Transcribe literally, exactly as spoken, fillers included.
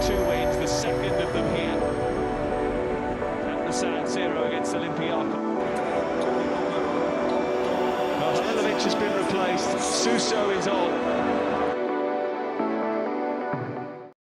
two wins, the second of them here at the San Siro against Olympiacos. Halilovic has been replaced, Suso is on.